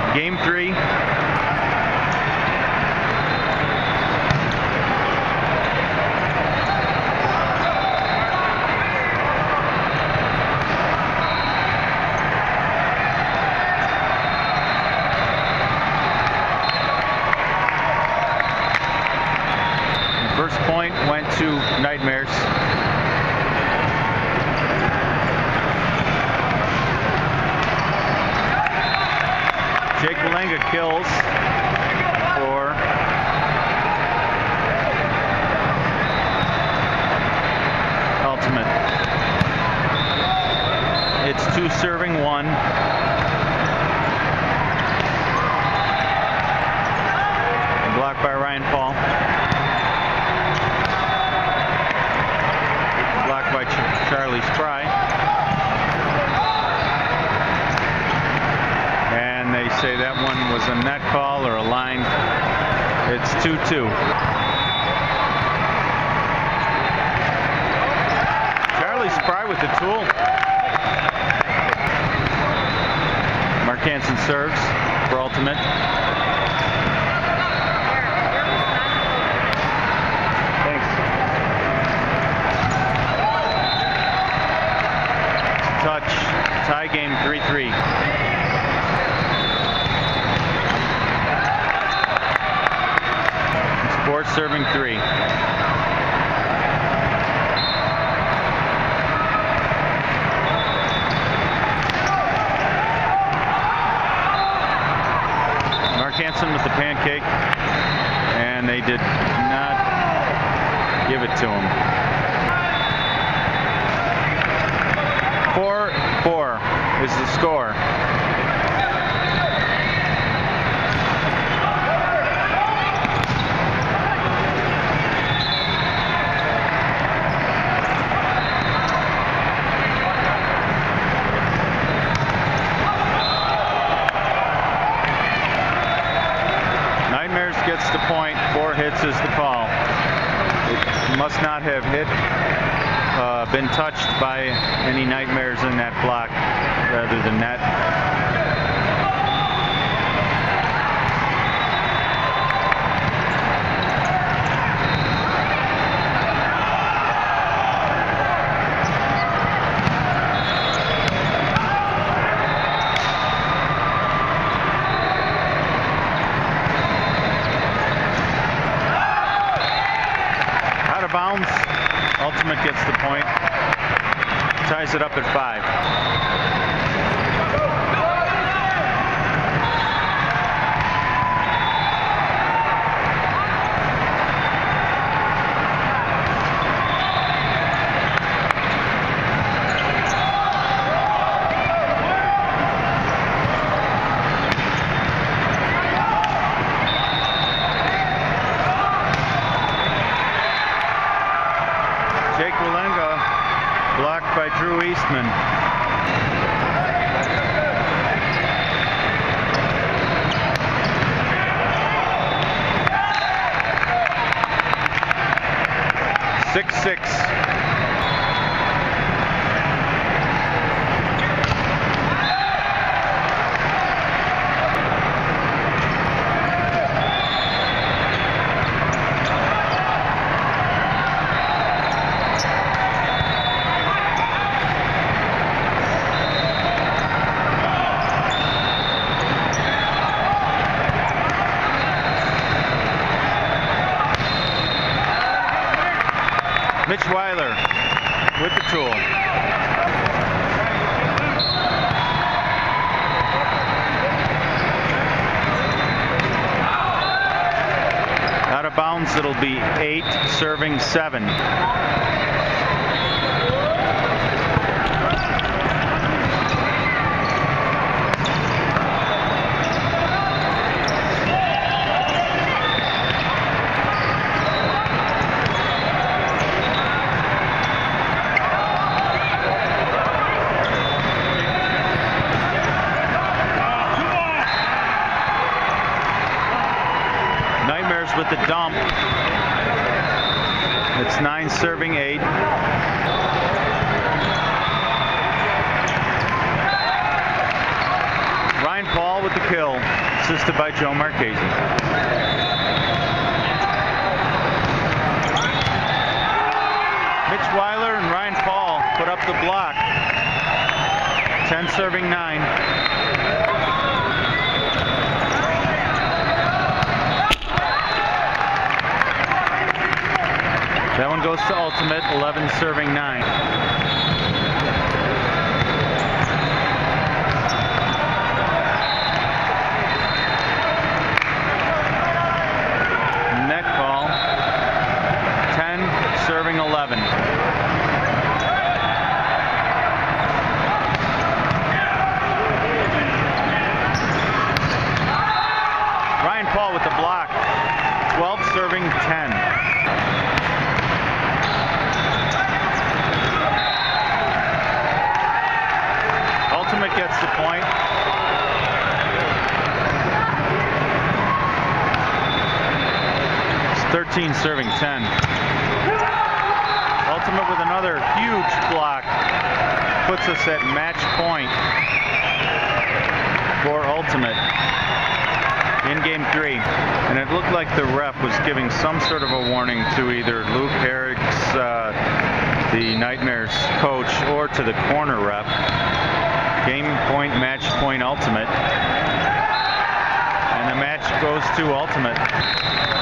Game 3. First point went to Nightmares. Jake Malenga kills for Ultimate. It's 2 serving 1. Blocked by Ryan Paul. Blocked by Charlie Spry. And they say that one was a net call or a line. It's 2-2. Charlie Spry with the tool. Marchese serves for Ultimate. Touch, tie game 3-3. Sports serving 3. Marchese with the pancake, and they did not give it to him. 4-4 is the score. Nightmares gets the point. 4 hits is the call. It must not have been touched by any Nightmares in that block rather than net. Out of bounds. Ultimate gets the point. Ties it up at 5. Jake Malenga blocked by Drew Eastman. Six. Mitch Weiler with the tool. Out of bounds, it'll be 8 serving 7. Nightmares with the dump. It's 9 serving 8. Ryan Paul with with the kill, assisted by Joe Marchese. Mitch Weiler and Ryan Paul put up the block. 10 serving 9. That one goes to ultimate, 11 serving 9. Net call, 10 serving 11. Ryan Paul with the block, 12 serving 10. Ultimate gets the point. It's 13 serving 10. Ultimate with another huge block puts us at match point for Ultimate in game 3. And it looked like the ref was giving some sort of a warning to either Luke Herrick's, the Nightmares coach, or to the corner ref. Game point, match point, Ultimate. And the match goes to Ultimate.